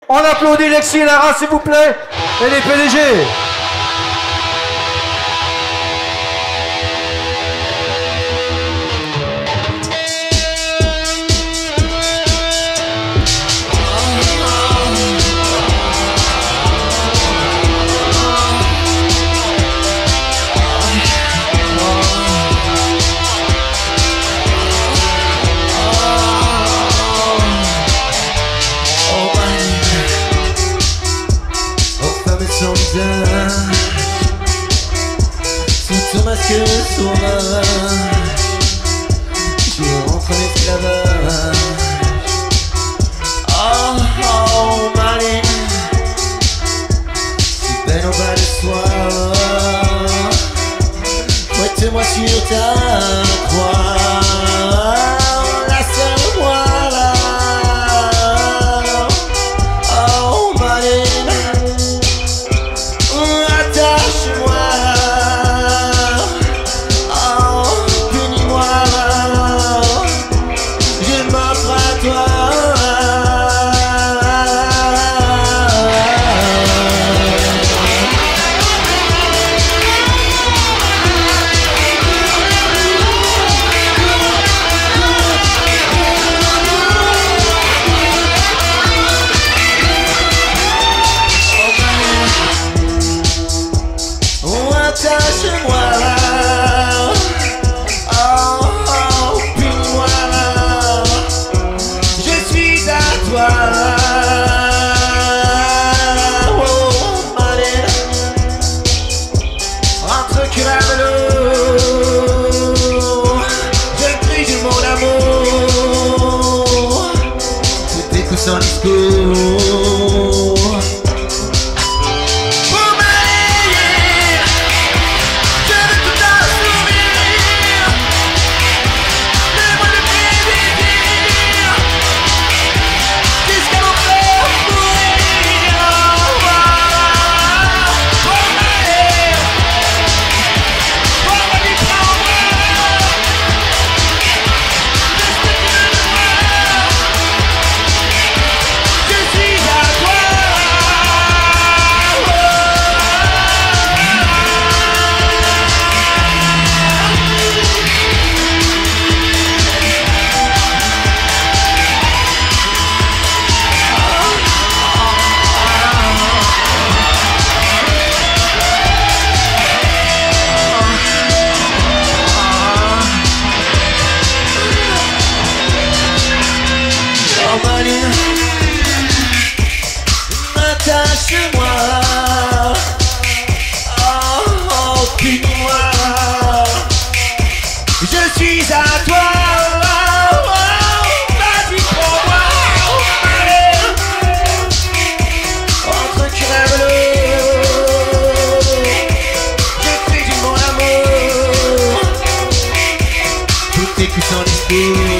On applaudit Lexi et Lara, s'il vous plaît, et les PDG. Son visage, sous ton masque sauvage, je rentre en esclavage. Oh, oh, maelin, si belle en bas de soie, fouette-moi sur ta croix, la seule voilà. Oh, maelin, sans discours. Pour m'aller, je veux tout assouvir. Donne-moi le plaisir jusqu'à mon corps mourir. Pour m'aller, pour me lui prendre. Attache-moi, oh, oh, punis-moi, je suis à toi, oh, oh, vas-y pour moi, oh, allez, entre crève-le, je fais du mon amour, tout est que sans discours.